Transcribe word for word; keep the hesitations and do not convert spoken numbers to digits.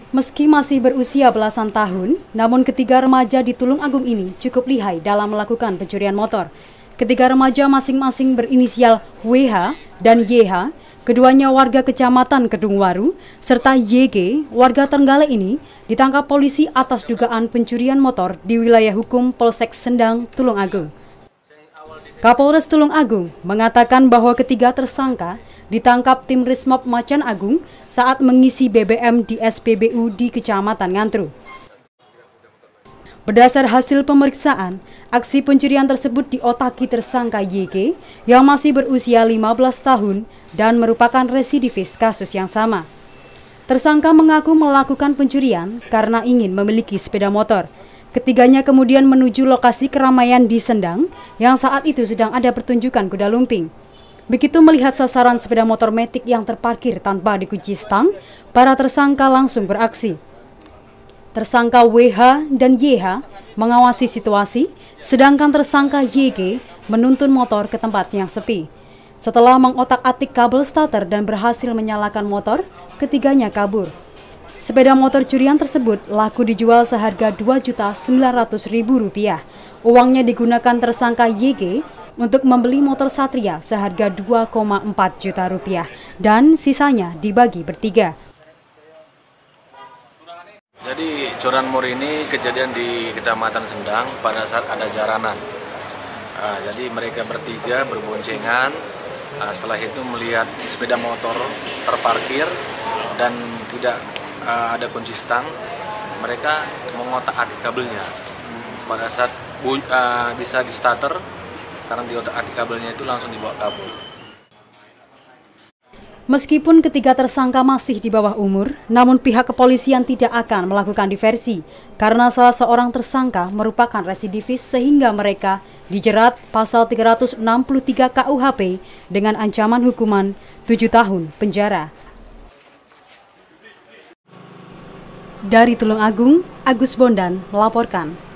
Meski masih berusia belasan tahun, namun ketiga remaja di Tulung Agung ini cukup lihai dalam melakukan pencurian motor. Ketiga remaja masing-masing berinisial W H dan Y H, keduanya warga Kecamatan Kedungwaru, serta Y G, warga Trenggalek ini ditangkap polisi atas dugaan pencurian motor di wilayah hukum Polsek Sendang, Tulung Agung. Kapolres Tulung Agung mengatakan bahwa ketiga tersangka ditangkap tim Resmob Macan Agung saat mengisi B B M di S P B U di Kecamatan Ngantru. Berdasar hasil pemeriksaan, aksi pencurian tersebut diotaki tersangka Y G yang masih berusia lima belas tahun dan merupakan residivis kasus yang sama. Tersangka mengaku melakukan pencurian karena ingin memiliki sepeda motor. Ketiganya kemudian menuju lokasi keramaian di Sendang yang saat itu sedang ada pertunjukan kuda lumping. Begitu melihat sasaran sepeda motor metik yang terparkir tanpa dikunci stang, para tersangka langsung beraksi. Tersangka W H dan Y H mengawasi situasi, sedangkan tersangka Y G menuntun motor ke tempat yang sepi. Setelah mengotak-atik kabel starter dan berhasil menyalakan motor, ketiganya kabur. Sepeda motor curian tersebut laku dijual seharga dua juta sembilan ratus ribu rupiah. Uangnya digunakan tersangka Y G untuk membeli motor Satria seharga dua koma empat juta rupiah dan sisanya dibagi bertiga. Jadi curian mur ini kejadian di Kecamatan Sendang pada saat ada jaranan. Nah, jadi mereka bertiga berboncengan. Nah, setelah itu melihat sepeda motor terparkir dan tidak uh, ada kunci stang, mereka mengotak-atik kabelnya. Pada saat uh, bisa di starter, karena di otak-atik kabelnya itu langsung dibawa kabur. Meskipun ketiga tersangka masih di bawah umur, namun pihak kepolisian tidak akan melakukan diversi karena salah seorang tersangka merupakan residivis sehingga mereka dijerat pasal tiga ratus enam puluh tiga K U H P dengan ancaman hukuman tujuh tahun penjara. Dari Tulung Agung, Agus Bondan melaporkan.